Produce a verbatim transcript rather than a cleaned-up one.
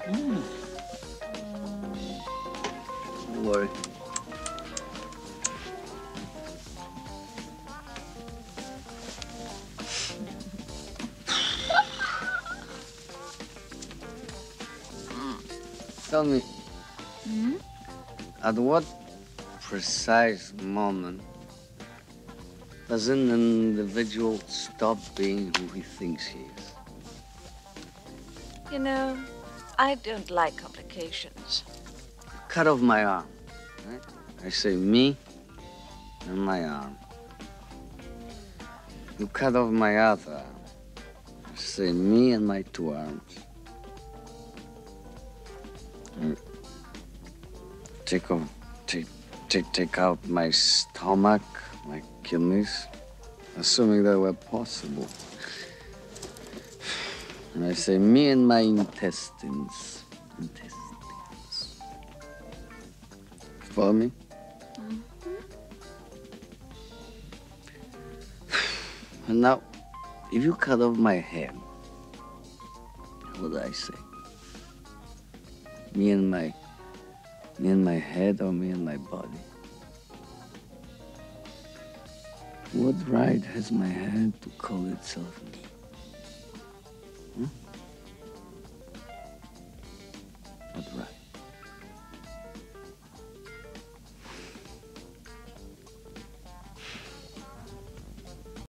Mm. Don't worry. Tell me, Hmm? at what precise moment does an individual stop being who he thinks he is? You know, I don't like complications. Cut off my arm, right? I say me and my arm. You cut off my other arm. I say me and my two arms. You take off, take, take, take out my stomach, my kidneys, assuming that were possible. And I say me and my intestines. Intestines. Follow me? Mm-hmm. And now, if you cut off my head, what would I say? Me and my, me and my head, or me and my body? What right has my head to call itself me?